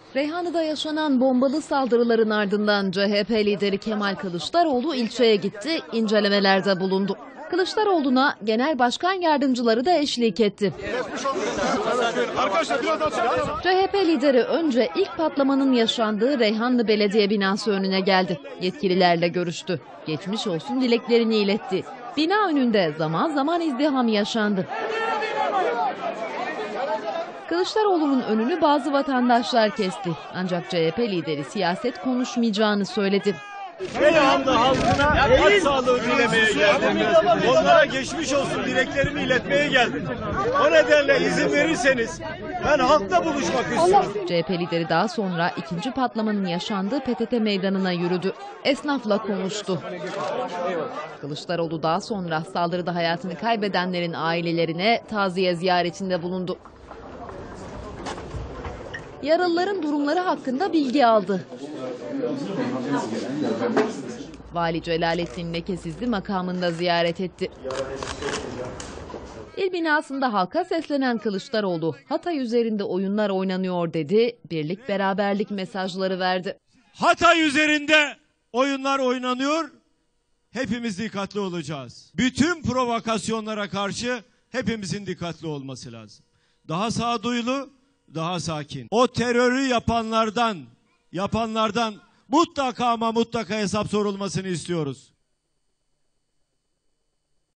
Reyhanlı'da yaşanan bombalı saldırıların ardından CHP lideri Kemal Kılıçdaroğlu ilçeye gitti, incelemelerde bulundu. Kılıçdaroğlu'na genel başkan yardımcıları da eşlik etti. CHP lideri önce ilk patlamanın yaşandığı Reyhanlı Belediye binası önüne geldi. Yetkililerle görüştü. Geçmiş olsun dileklerini iletti. Bina önünde zaman zaman izdiham yaşandı. Kılıçdaroğlu'nun önünü bazı vatandaşlar kesti. Ancak CHP lideri siyaset konuşmayacağını söyledi. Reyhanlı halkına başsağlığı dilemeye geldim. Onlara geçmiş olsun dileklerimi iletmeye geldim. O nedenle izin verirseniz ben halkla buluşmak istiyorum. CHP lideri daha sonra ikinci patlamanın yaşandığı PTT meydanına yürüdü. Esnafla konuştu. Kılıçdaroğlu daha sonra saldırıda hayatını kaybedenlerin ailelerine taziye ziyaretinde bulundu. Yaralıların durumları hakkında bilgi aldı. Vali Celalettin Lekesizli makamında ziyaret etti. İl binasında halka seslenen Kılıçdaroğlu, Hatay üzerinde oyunlar oynanıyor dedi, birlik beraberlik mesajları verdi. Hatay üzerinde oyunlar oynanıyor, hepimiz dikkatli olacağız. Bütün provokasyonlara karşı hepimizin dikkatli olması lazım. Daha sağduyulu, daha sakin. O terörü yapanlardan mutlaka ama mutlaka hesap sorulmasını istiyoruz.